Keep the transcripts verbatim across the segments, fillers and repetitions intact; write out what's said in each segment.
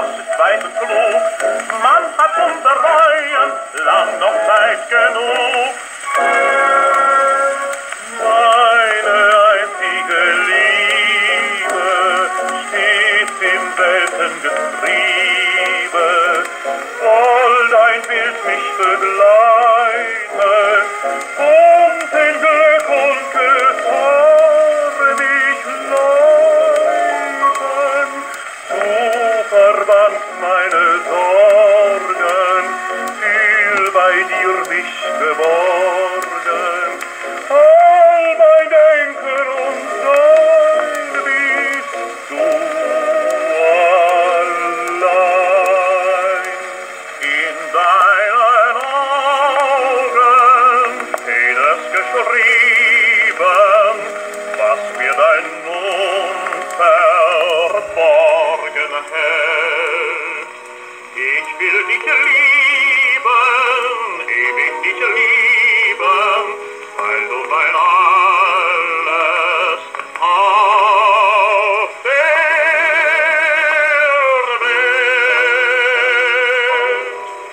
das ist weit und klug. Man hat zum Bereuen lang noch Zeit genug. Meine einzige Liebe steht im selten Getriebe. Soll dein Bild mich begleiten und in Glück und Gefahr mich leiten? Du verbannst meine Sorgen, fühl bei dir mich geborgen. All mein Denken und Sein bist du allein. In deinen Augen steht es geschrieben, was mir dein Mund verborgen hält. Ich will dich lieben, ewig dich lieben, weil du mein alles auf der Welt.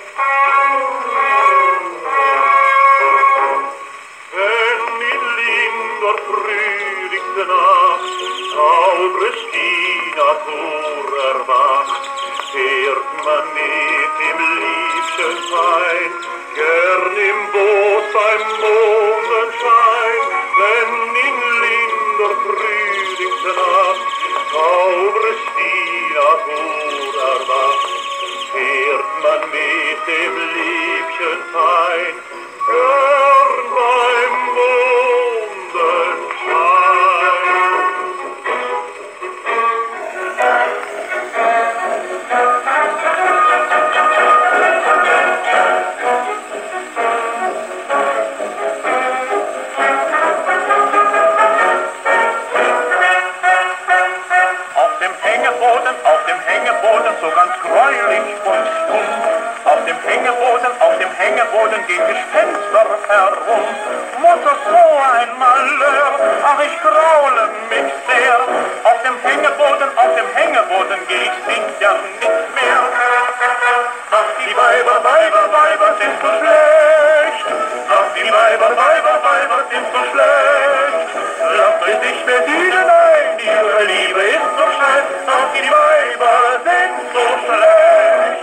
Wenn in linder frühlichste Nacht sauberes die Natur erwacht, fährt man mit dem liebchen Fein, gern im Boot beim Mondenschein. Wenn in linder frühlichste Nacht sauberes die Natur erwacht, fährt man mit dem liebchen Fein, gern beim Mondenschein. Auf dem Hängeboden, so ganz gräulich und stumm. Auf dem Hängeboden, auf dem Hängeboden geht Gespenster herum. Mutter, so ein Malheur, ach ich graule mich sehr. Auf dem Hängeboden, auf dem Hängeboden geh ich sicher nicht mehr. Ach, die Weiber, Weiber, Weiber sind so schlecht. Ach, die Weiber, Weiber, Weiber sind so schlecht. Lasst euch nicht bedienen, nein, ihre Liebe ist so schön. Ach, die Weiber sind so schlecht.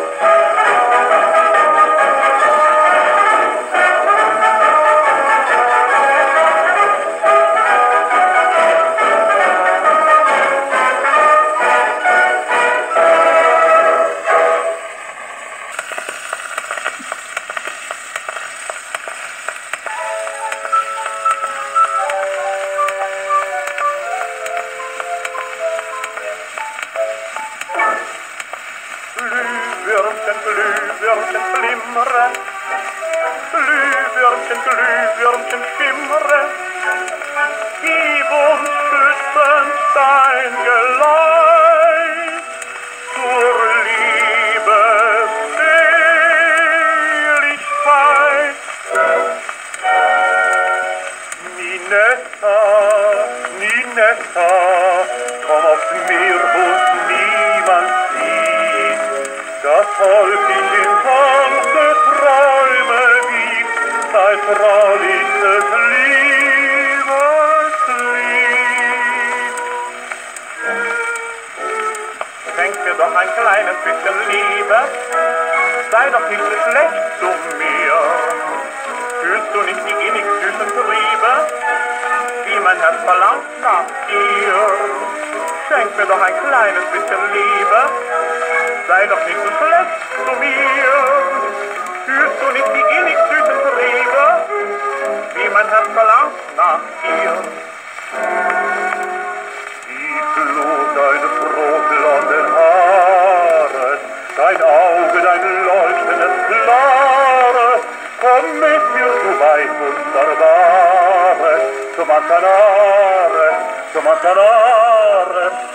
Glühwürmchen, Glühwürmchen flimmere, Glühwürmchen, Glühwürmchen schimmere, gib uns schützend dein Geleit zur Liebesseligkeit. Ninetta, Ninetta, komm aufs Meer, wo's niemand sieht, das Volk dich in sanfte Träume wiegt, dein trauliches Liebeslied. Schenk dir doch ein kleines bisschen Liebe, sei doch nicht so schlecht zu mir. Fühlst du nicht die innig süßen Triebe, wie mein Herz verlangt nach dir? Schenk mir doch ein kleines bisschen Liebe, sei doch nicht so schlecht zu mir. Fühlst du nicht die innig süßen Triebe, wie mein Herz verlangt nach dir? Die Glut deines rotblonden Haares, dein Auge, dein leuchtendes Klares, komm mit mir zu weit wunderbare, zu Manzanare, zu Manzanare.